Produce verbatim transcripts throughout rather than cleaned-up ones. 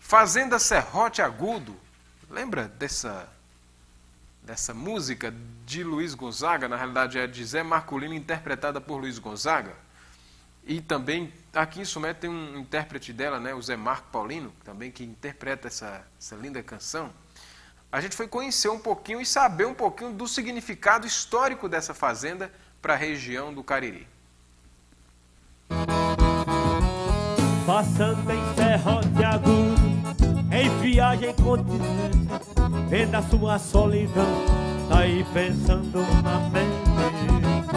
Fazenda Serrote Agudo, lembra dessa, dessa música de Luiz Gonzaga? Na realidade é de Zé Marcolino, interpretada por Luiz Gonzaga. E também, aqui em Sumé tem um intérprete dela, né, o Zé Marco Paulino, também que interpreta essa, essa linda canção. A gente foi conhecer um pouquinho e saber um pouquinho do significado histórico dessa fazenda para a região do Cariri. Passando em Serrote Agudo, em viagem continente, vendo a sua solidão, tá aí pensando na mente.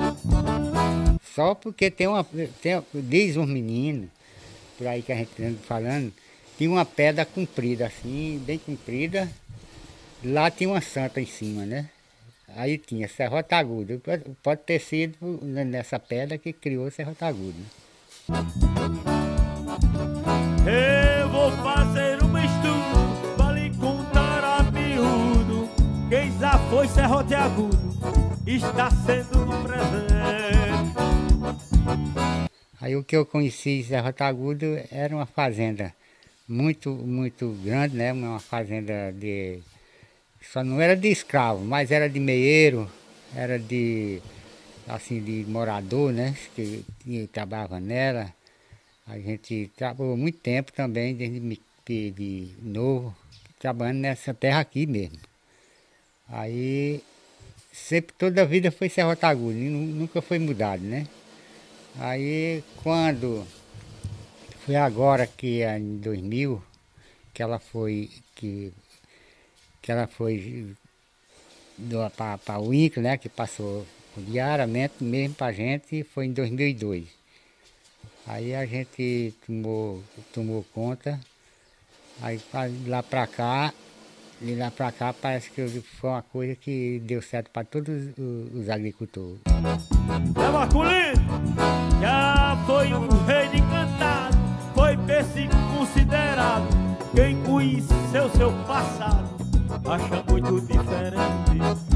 Só porque tem uma, tem, diz os meninos, por aí que a gente anda falando, tinha uma pedra comprida assim, bem comprida, lá tinha uma santa em cima, né? Aí tinha Serrote Agudo, pode ter sido nessa pedra que criou Serrote Agudo. Eu vou fazer um estudo para lhe contar a miúdo. Quem já foi Serrote Agudo está sendo no presente. Aí o que eu conheci Serrote Agudo era uma fazenda muito, muito grande, né? Uma fazenda de... Só não era de escravo, mas era de meieiro, era de, assim, de morador, né? Que, que trabalhava nela. A gente trabalhou muito tempo também, desde de, de novo, trabalhando nessa terra aqui mesmo. Aí, sempre, toda a vida foi Serrote Agudo, nunca foi mudado, né? Aí, quando foi agora que em dois mil, que ela foi, que, que ela foi para o INCRA, né? Que passou diariamente mesmo para a gente, foi em dois mil e dois. Aí a gente tomou, tomou conta, aí de lá para cá, de lá para cá parece que foi uma coisa que deu certo para todos os, os agricultores. Zé Marcolino já foi um rei de encantado, foi peixe considerado. Quem conheceu seu passado acha muito diferente.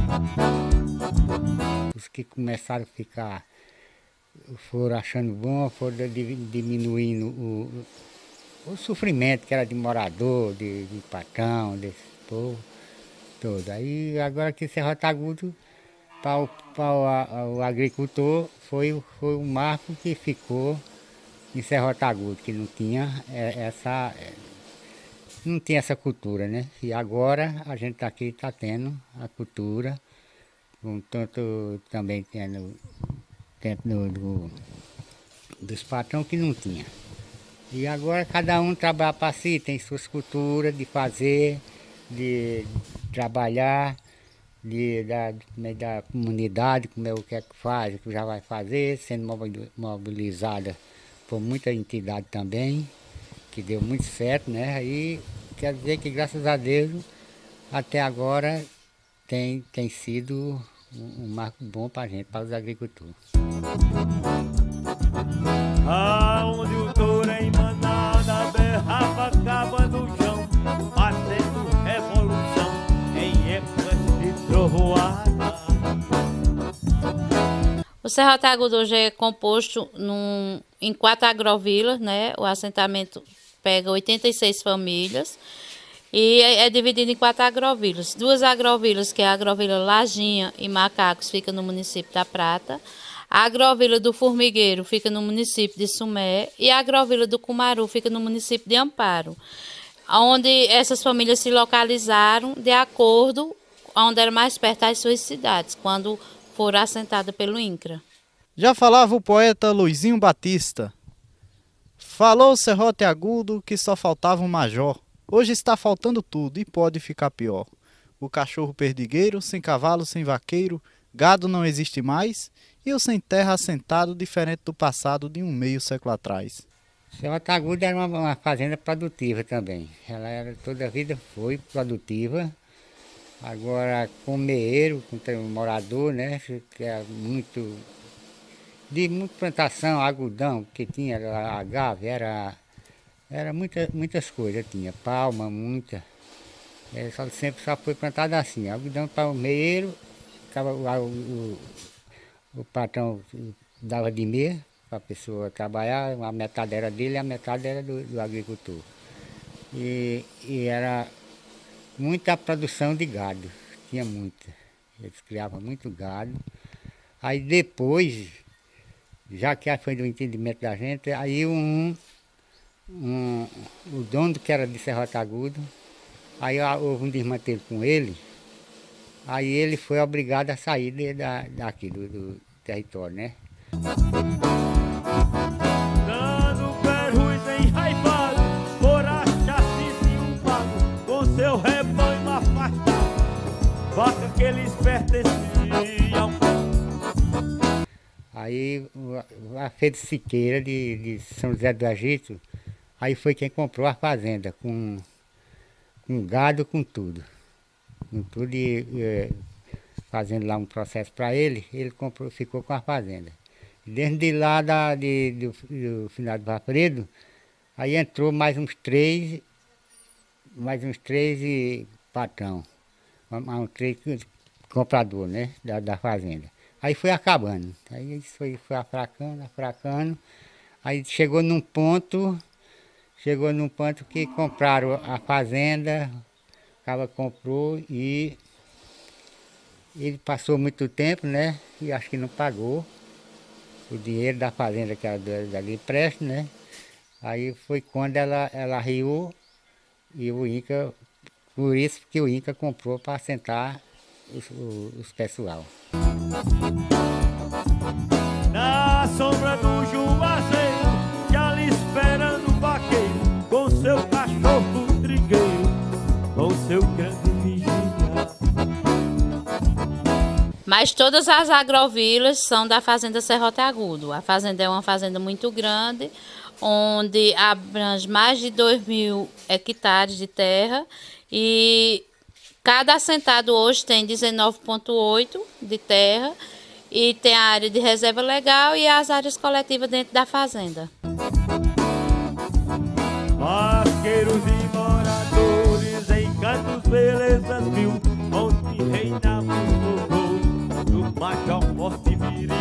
Os que começaram a ficar, foram achando bom, foram diminuindo o, o sofrimento que era de morador, de, de patrão, desse povo todo. Aí agora que Serrote Agudo, para o, para o, o agricultor, foi, foi um marco que ficou em Serrote Agudo, que não tinha essa, não tinha essa cultura, né? E agora a gente aqui está tendo a cultura, com tanto também tendo tempo do, do, dos patrões que não tinha. E agora cada um trabalha para si, tem suas culturas de fazer, de trabalhar, de, da, da comunidade, como é o que é que faz, o que já vai fazer, sendo mobilizada por muita entidade também, que deu muito certo, né? Aí quer dizer que graças a Deus até agora tem, tem sido um marco bom para a gente, para os agricultores. Aonde o touro em manada berrava, cava no chão, fazendo revolução em épocas de trovoada. O Serrote Agudo hoje é composto num, em quatro agrovilas, né? O assentamento pega oitenta e seis famílias. E é, é dividido em quatro agrovilas. Duas agrovilas, que é a agrovila Lajinha e Macacos, fica no município da Prata. A agrovila do Formigueiro fica no município de Sumé. E a agrovila do Cumaru fica no município de Amparo. Onde essas famílias se localizaram de acordo onde era mais perto das suas cidades, quando foram assentadas pelo INCRA. Já falava o poeta Luizinho Batista. Falou o Serrote Agudo que só faltava um major. Hoje está faltando tudo e pode ficar pior. O cachorro perdigueiro, sem cavalo, sem vaqueiro, gado não existe mais, e o sem terra assentado diferente do passado de um meio século atrás. Serrote Agudo era uma, uma fazenda produtiva também. Ela era, toda a vida foi produtiva. Agora com meeiro, com um morador, né, que é muito, de muita plantação, algodão, que tinha agave, era... Era muita, muitas coisas, tinha palma, muita. É, só, sempre só foi plantado assim, algodão para o meieiro, ficava, o, o, o patrão dava de meia para a pessoa trabalhar, a metade era dele e a metade era do, do agricultor. e, e era muita produção de gado, tinha muita. Eles criavam muito gado. Aí depois, já que foi do entendimento da gente, aí um, um, o dono que era de Serrote Agudo, aí houve um desmantelo com ele, aí ele foi obrigado a sair de, da, daqui, do, do território, né? Dando perruis enraivado, por achar um pago, com seu rebanho afastado, vaca que eles pertenciam. Aí a Feira Siqueira de, de São José do Egito, aí foi quem comprou a fazenda, com, com gado, com tudo. Com tudo e, e fazendo lá um processo para ele, ele comprou, ficou com a fazenda. Desde lá da, de, do, do final do Vafredo, aí entrou mais uns três, mais uns três e patrão, um três comprador, né, da, da fazenda. Aí foi acabando, aí isso foi, foi afracando, afracando, aí chegou num ponto, chegou num ponto que compraram a fazenda, o cara comprou e ele passou muito tempo, né, e acho que não pagou o dinheiro da fazenda que era dali empréstimo, né, aí foi quando ela, ela riu e o Inca, por isso que o Inca comprou para assentar os, os, os pessoal. Na sombra do juazeiro, já ali esperando o vaqueiro, com seu cachorro trigueiro, com seu grande vigia. Mas todas as agrovilas são da Fazenda Serrote Agudo. A fazenda é uma fazenda muito grande, onde abrange mais de dois mil hectares de terra e cada assentado hoje tem dezenove vírgula oito de terra e tem a área de reserva legal e as áreas coletivas dentro da fazenda. Vaqueiros e moradores em cantos belezas mil, onde reinava o horror do Major Forte Viril.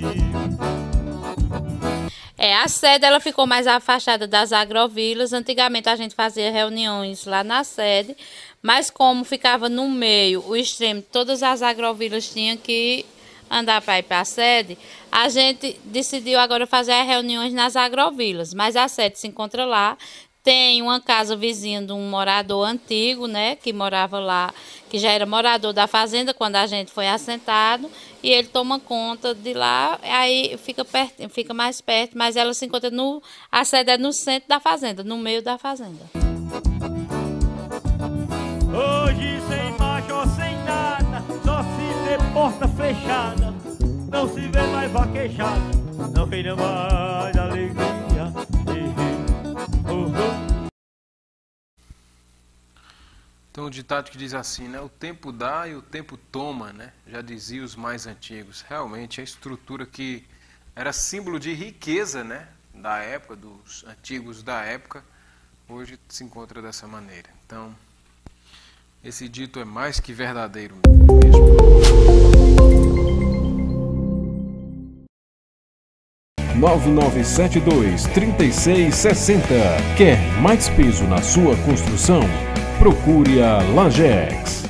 É, a sede ela ficou mais afastada das agrovilas. Antigamente a gente fazia reuniões lá na sede, mas como ficava no meio, o extremo, todas as agrovilas tinham que andar para ir para a sede, a gente decidiu agora fazer as reuniões nas agrovilas, mas a sede se encontra lá. Tem uma casa vizinha de um morador antigo, né, que morava lá, que já era morador da fazenda quando a gente foi assentado, e ele toma conta de lá, aí fica, perto, fica mais perto, mas ela se encontra no, a sede é no centro da fazenda, no meio da fazenda. Hoje sem major, sem nada, só se vê porta fechada, não se vê mais vaquejada, não reina mais alegria. Tem um ditado que diz assim, né? O tempo dá e o tempo toma, né? Já diziam os mais antigos. Realmente, a estrutura que era símbolo de riqueza, né? Da época, dos antigos da época, hoje se encontra dessa maneira. Então, esse dito é mais que verdadeiro mesmo. nove nove sete dois, três seis seis zero. Quer mais peso na sua construção? Procure a Lajex.